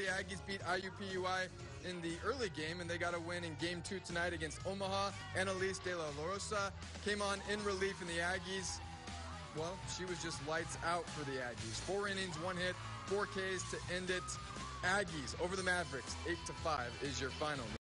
Aggies beat IUPUI in the early game, and they got a win in Game 2 tonight against Omaha. Annalise De La Rosa came on in relief in the Aggies. Well, she was just lights out for the Aggies. 4 innings, 1 hit, 4 Ks to end it. Aggies over the Mavericks, 8-5 is your final.